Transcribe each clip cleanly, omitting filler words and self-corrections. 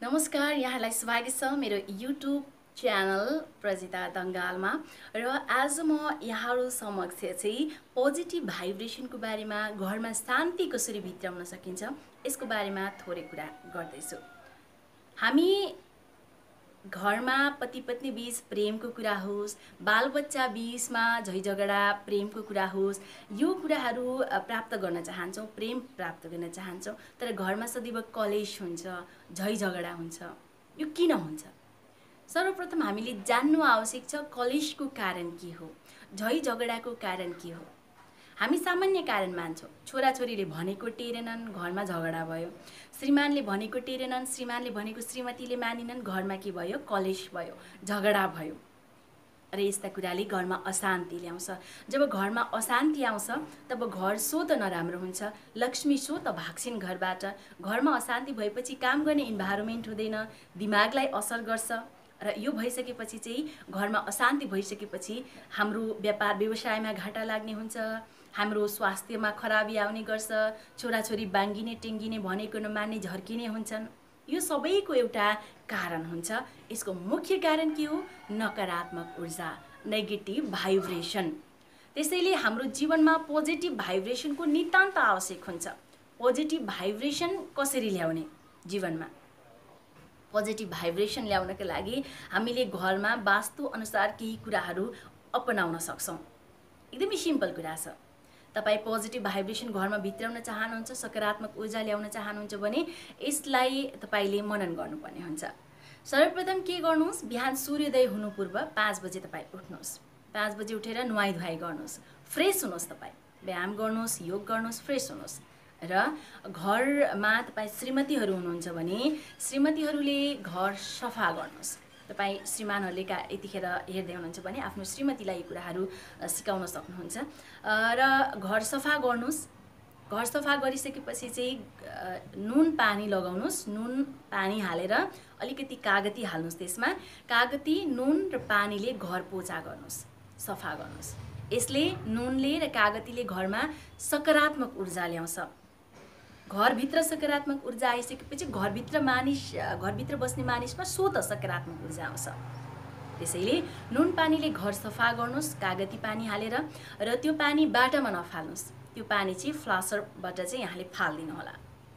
नमस्कार, यहाँलाई स्वागत छ मेरो युट्युब च्यानल प्रजिता दङ्गालमा। र आज म यहाँहरू समक्ष चाहिँ पोजिटिभ भाइब्रेसनको बारेमा, घरमा शान्ति कसरी भित्राउन सकिन्छ यसको बारेमा थोरै कुरा गर्दैछु। हामी घरमा पति पत्नी बीच प्रेमको कुरा होस्, बालबच्चा बीचमा झैझगडा प्रेमको कुरा होस्, यो कुराहरू प्राप्त गर्न चाहन्छौँ, प्रेम प्राप्त गर्न चाहन्छौँ। तर घरमा सदैव कलेश हुन्छ, झैझगडा हुन्छ। यो किन हुन्छ? सर्वप्रथम हामीले जान्नु आवश्यक छ कलेशको कारण के हो, झैझगडाको कारण के हो। हामी सामान्य कारण मान्छौँ। छोराछोरीले भनेको टेरेनन्, घरमा झगडा भयो। श्रीमानले भनेको टेरेनन्, श्रीमानले भनेको श्रीमतीले मानिनन्, घरमा के भयो? कलेश भयो, झगडा भयो। र यस्ता कुराले घरमा अशान्ति ल्याउँछ। जब घरमा अशान्ति आउँछ तब घर सो त नराम्रो हुन्छ, लक्ष्मी सो त भाग्छिन् घरबाट। घरमा अशान्ति भएपछि काम गर्ने इन्भाइरोमेन्ट हुँदैन, दिमागलाई असर गर्छ। र यो भइसकेपछि चाहिँ घरमा अशान्ति भइसकेपछि हाम्रो व्यापार व्यवसायमा घाटा लाग्ने हुन्छ, हाम्रो स्वास्थ्यमा खराबी आउने गर्छ, छोराछोरी बाङ्गिने टेङ्गिने, भनेको नमान्ने, झर्किने हुन्छन्। यो सबैको एउटा कारण हुन्छ। यसको मुख्य कारण के हो? नकारात्मक ऊर्जा, नेगेटिभ भाइब्रेसन। त्यसैले हाम्रो जीवनमा पोजिटिभ भाइब्रेसनको नितान्त आवश्यक हुन्छ। पोजिटिभ भाइब्रेसन कसरी ल्याउने जीवनमा? पोजिटिभ भाइब्रेसन ल्याउनका लागि हामीले घरमा वास्तु अनुसार केही कुराहरू अपनाउन सक्छौँ। एकदमै सिम्पल कुरा छ। तपाईँ पोजिटिभ भाइब्रेसन घरमा भित्राउन चाहनुहुन्छ, सकारात्मक ऊर्जा ल्याउन चाहनुहुन्छ भने यसलाई तपाईँले मनन गर्नुपर्ने हुन्छ। सर्वप्रथम के गर्नुहोस्? बिहान सूर्योदय हुनु पूर्व 5 बजे तपाईँ उठ्नुहोस्। 5 बजे उठेर नुहाई धुवाई गर्नुहोस्, फ्रेस हुनुहोस्। तपाईँ व्यायाम गर्नुहोस्, योग गर्नुहोस्, फ्रेस हुनुहोस्। र घरमा तपाईँ श्रीमतीहरू हुनुहुन्छ भने श्रीमतीहरूले घर सफा गर्नुहोस्। तपाईँ श्रीमानहरूले यतिखेर हेर्दै हुनुहुन्छ भने आफ्नो श्रीमतीलाई यो कुराहरू सिकाउन सक्नुहुन्छ। र घर सफा गर्नुहोस्। घर सफा गरिसकेपछि चाहिँ नुन पानी लगाउनुहोस्। नुन पानी हालेर अलिकति कागती हाल्नुहोस्। त्यसमा कागती, नुन र पानीले घर पोछा गर्नुहोस्, सफा गर्नुहोस्। यसले, नुनले र कागतीले घरमा सकारात्मक ऊर्जा ल्याउँछ। घरभित्र सकारात्मक ऊर्जा आइसकेपछि घरभित्र बस्ने मानिसमा स्वतः सकारात्मक ऊर्जा आउँछ। त्यसैले नुन पानीले घर सफा गर्नुहोस्, कागती पानी हालेर। र त्यो पानी बाटामा नफाल्नुहोस्। त्यो पानी चाहिँ फ्लासरबाट चाहिँ यहाँले फालिदिनु होला।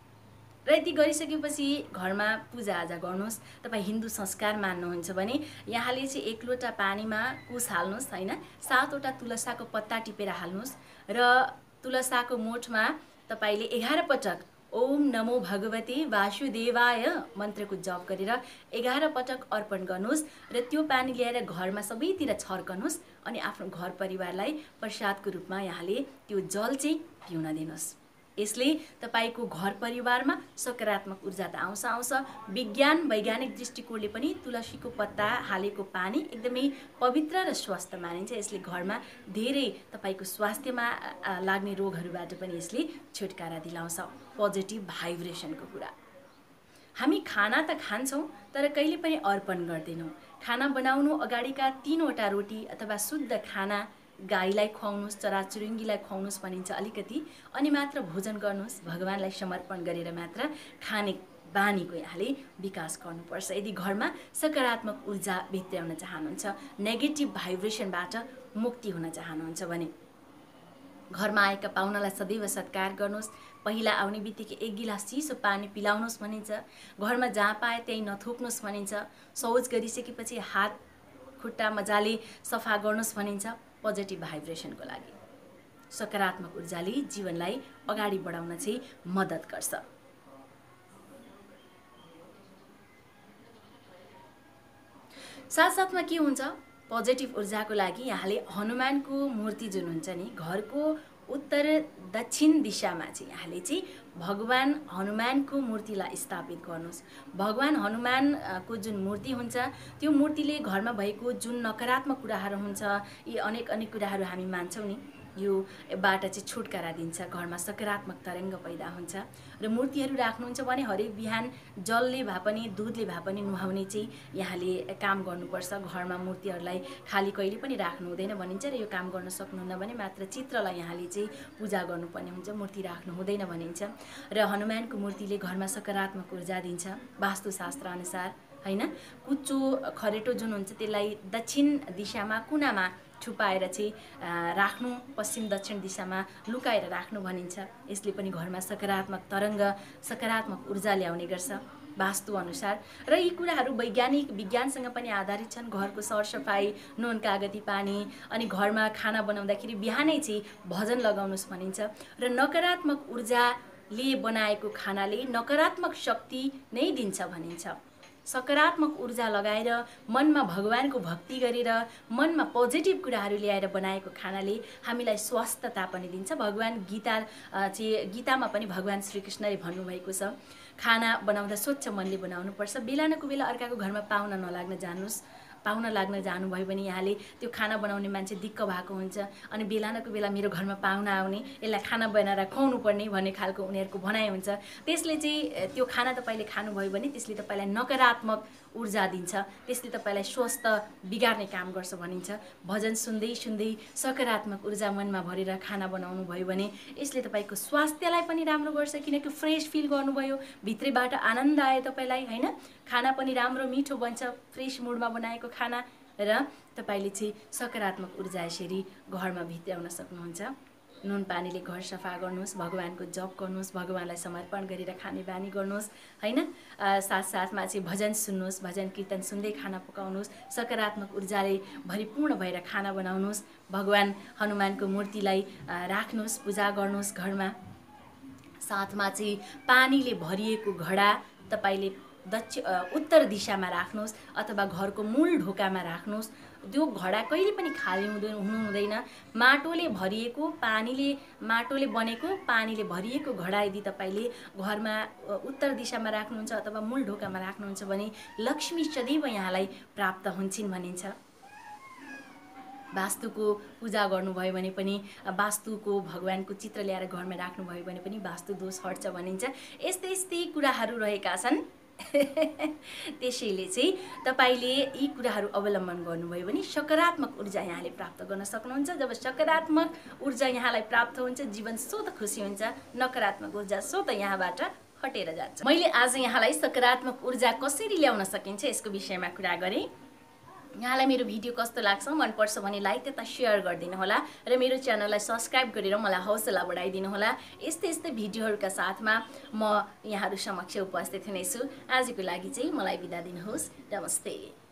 र यति गरिसकेपछि घरमा पूजाआजा गर्नुहोस्। तपाईँ हिन्दू संस्कार मान्नुहुन्छ भने यहाँले चाहिँ 1 लोटा पानीमा कुस हाल्नुहोस्, होइन, 7 वटा तुलसाको पत्ता टिपेर हाल्नुहोस्। र तुलसाको मोठमा तपाईले 11 पटक ओम नमो भगवते वासुदेवाय मन्त्रको जप गरेर 11 पटक अर्पण गर्नुहोस्। र त्यो पानी ल्याएर घरमा सबैतिर छर्कनुहोस् अनि आफ्नो घर परिवारलाई प्रसादको रूपमा यहाँले त्यो जल चाहिँ पिउन दिनुहोस्। यसले तपाईको घर परिवारमा सकारात्मक ऊर्जा त आउँछ। वैज्ञानिक दृष्टिकोणले पनि तुलसीको पत्ता हालेको पानी एकदमै पवित्र र स्वस्थ मानिन्छ। यसले घरमा धेरै तपाईको स्वास्थ्यमा लाग्ने रोगहरूबाट पनि यसले छुटकारा दिलाउँछ। पोजिटिभ भाइब्रेसनको कुरा। हामी खाना त खान्छौँ तर कहिले पनि अर्पण गर्दैनौँ। खाना बनाउनु अगाडिका 3 वटा रोटी अथवा शुद्ध खाना गाईलाई खुवाउनुहोस्, चराचुरुङ्गीलाई खुवाउनुहोस् भनिन्छ अलिकति, अनि मात्र भोजन गर्नुहोस्। भगवानलाई समर्पण गरेर मात्र खाने बानीको यहाँले विकास गर्नुपर्छ। यदि घरमा सकारात्मक ऊर्जा भित्राउन चाहनुहुन्छ, नेगेटिभ भाइब्रेसनबाट मुक्ति हुन चाहनुहुन्छ भने घरमा आएका पाहुनालाई सदैव सत्कार गर्नुहोस्। पहिला आउने बित्तिकै 1 गिलास चिसो पानी पिलाउनुहोस् भनिन्छ। घरमा जहाँ पाए त्यहीँ नथुक्नुहोस् भनिन्छ। शौच गरिसकेपछि हात खुट्टा मजाले सफा गर्नुहोस् भनिन्छ। पोजिटिभ भाइब्रेसनको लागि सकारात्मक ऊर्जाले जीवनलाई अगाडि बढाउन चाहिँ मद्दत गर्छ। साथसाथमा के हुन्छ? पोजिटिभ ऊर्जाको लागि यहाँले हनुमानको मूर्ति जुन हुन्छ नि, घरको उत्तर दक्षिण दिशामा चाहिँ यहाँले चाहिँ भगवान हनुमानको मूर्तिलाई स्थापित गर्नुहोस्। भगवान हनुमानको जुन मूर्ति हुन्छ त्यो मूर्तिले घरमा भएको जुन नकारात्मक कुराहरू हुन्छ, यी अनेक कुराहरू हामी मान्छौँ नि, योबाट चाहिँ छुटकारा दिन्छ, घरमा सकारात्मक तरङ्ग पैदा हुन्छ। र मूर्तिहरू राख्नुहुन्छ भने हरेक बिहान जलले भए पनि दुधले भए पनि नुहाउने चाहिँ यहाँले काम गर्नुपर्छ। घरमा मूर्तिहरूलाई खाली कहिले पनि राख्नु हुँदैन भनिन्छ र यो काम गर्न सक्नुहुन्न भने मात्र चित्रलाई यहाँले चाहिँ पूजा गर्नुपर्ने हुन्छ, मूर्ति राख्नु हुँदैन भनिन्छ। र हनुमानको मूर्तिले घरमा सकारात्मक ऊर्जा दिन्छ वास्तुशास्त्र अनुसार, हैन। कुचो खरेटो जुन हुन्छ त्यसलाई दक्षिण दिशामा कुनामा छुपाएर चाहिँ राख्नु, पश्चिम दक्षिण दिशामा लुकाएर राख्नु भनिन्छ। यसले पनि घरमा सकारात्मक तरङ्ग सकारात्मक ऊर्जा ल्याउने गर्छ वास्तु अनुसार। र यी कुराहरू विज्ञानसँग पनि आधारित छन्। घरको सरसफाइ, नुन कागती पानी, अनि घरमा खाना बनाउँदाखेरि बिहानै चाहिँ भजन लगाउनुहोस् भनिन्छ। र नकारात्मक ऊर्जाले बनाएको खानाले नकारात्मक शक्ति नै दिन्छ भनिन्छ। सकारात्मक ऊर्जा लगाएर मनमा भगवानको भक्ति गरेर मनमा पोजिटिभ कुराहरू ल्याएर बनाएको खानाले हामीलाई स्वस्थता पनि दिन्छ। भगवान गीतामा पनि भगवान श्रीकृष्णले भन्नुभएको छ, खाना बनाउँदा स्वच्छ मनले बनाउनुपर्छ। बेलानको बेला अर्काको घरमा पाहुना नलाग्न जानुहोस्। पाहुना लाग्न जानुभयो भने यहाँले त्यो खाना बनाउने मान्छे दिक्क भएको हुन्छ, अनि बेलानको बेला मेरो घरमा पाहुना आउने, यसलाई खाना बनाएर खुवाउनु पर्ने भन्ने खालको उनीहरूको भनाइ हुन्छ। त्यसले चाहिँ त्यो खाना तपाईँले खानुभयो भने त्यसले तपाईँलाई नकारात्मक ऊर्जा दिन्छ, त्यसले तपाईँलाई स्वस्थ बिगार्ने काम गर्छ भनिन्छ। भजन सुन्दै सुन्दै सकारात्मक ऊर्जा मनमा भरेर खाना बनाउनु भयो भने यसले तपाईँको स्वास्थ्यलाई पनि राम्रो गर्छ, किनकि फ्रेस फिल गर्नुभयो, भित्रैबाट आनन्द आयो तपाईँलाई, हैन। खाना पनि राम्रो मिठो बन्छ फ्रेस मुडमा बनाएको खाना, र तपाईँले चाहिँ सकारात्मक ऊर्जा यसरी घरमा भित्राउन सक्नुहुन्छ। नुन पानीले घर सफा गर्नुहोस्, भगवानको जप गर्नुहोस्, भगवानलाई समर्पण गरेर खाने बानी गर्नुहोस्, हैन। साथसाथमा चाहिँ भजन सुन्नुहोस्, भजन कीर्तन सुन्दै खाना पकाउनुहोस्, सकारात्मक ऊर्जाले भरिपूर्ण भएर खाना बनाउनुहोस्। भगवान हनुमानको मूर्तिलाई राख्नुहोस्, पूजा गर्नुहोस् घरमा। साथमा चाहिँ पानीले भरिएको घडा तपाईँले उत्तर दिशामा राख्नुहोस् अथवा घरको मूल ढोकामा राख्नुहोस्। त्यो घडा कहिले पनि खाली हुनु हुँदैन। माटोले बनेको पानीले भरिएको घडा यदि तपाईँले घरमा उत्तर दिशामा राख्नुहुन्छ अथवा मूल ढोकामा राख्नुहुन्छ भने लक्ष्मी सदैव यहाँलाई प्राप्त हुन्छन् भनिन्छ। वास्तुको पूजा गर्नुभयो भने पनि, वास्तुको भगवानको चित्र ल्याएर घरमा राख्नुभयो भने पनि वास्तु दोष हट्छ भनिन्छ। यस्तै कुराहरू रहेका छन्। त्यसैले चाहिँ तपाईले यी कुराहरू अवलम्बन गर्नुभयो भने सकारात्मक ऊर्जा यहाँले प्राप्त गर्न सक्नुहुन्छ। जब सकारात्मक ऊर्जा यहाँलाई प्राप्त हुन्छ, जीवन स्वतः खुसी हुन्छ, नकारात्मक ऊर्जा स्वतः यहाँबाट हटेर जान्छ। मैले आज यहाँलाई सकारात्मक ऊर्जा कसरी ल्याउन सकिन्छ यसको विषयमा कुरा गरेँ। यहाँलाई मेरो भिडियो कस्तो लाग्छ, मन पर्छ भने लाइक तथा शेयर गरिदिनु होला र मेरो च्यानललाई सब्स्क्राइब गरेर मलाई हौसला बढाइदिनु होला। यस्तै भिडियोहरूका साथमा म यहाँहरू समक्ष उपस्थित हुनेछु। आजको लागि चाहिँ मलाई बिदा दिनुहोस्। नमस्ते।